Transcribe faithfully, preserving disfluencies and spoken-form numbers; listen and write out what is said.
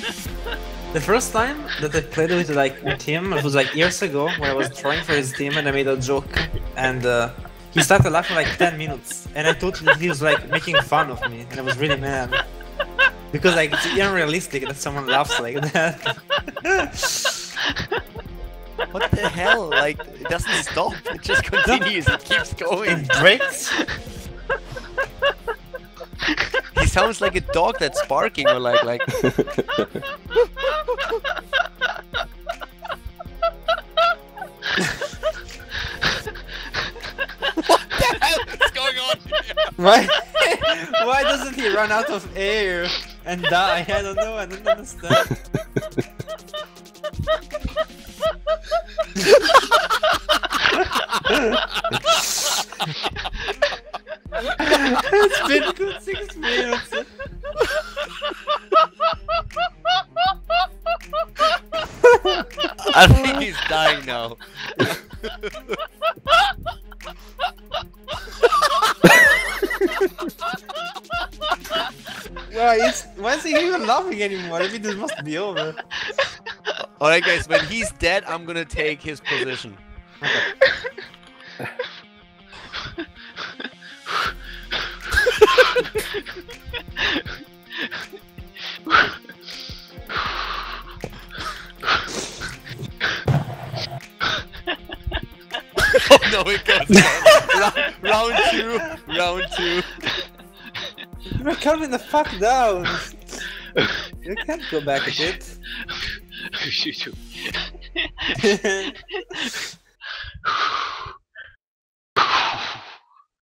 The first time that I played with like with him, it was like years ago when I was trying for his team and I made a joke, and uh, he started laughing like ten minutes, and I thought that he was like making fun of me, and I was really mad because like it's unrealistic that someone laughs like that. What the hell? Like, it doesn't stop. It just continues. It keeps going. It breaks. He sounds like a dog that's barking or like like. What the hell is going on here? Why? Why doesn't he run out of air and die? I don't know. I don't understand. It's been good six minutes. I think he's dying now. Why is why is he even laughing anymore? I mean, this must be over. Alright guys, when he's dead, I'm gonna take his position. Oh no, it goes round, round two, round two. You're calming the fuck down. You can't go back a bit. Shoot you.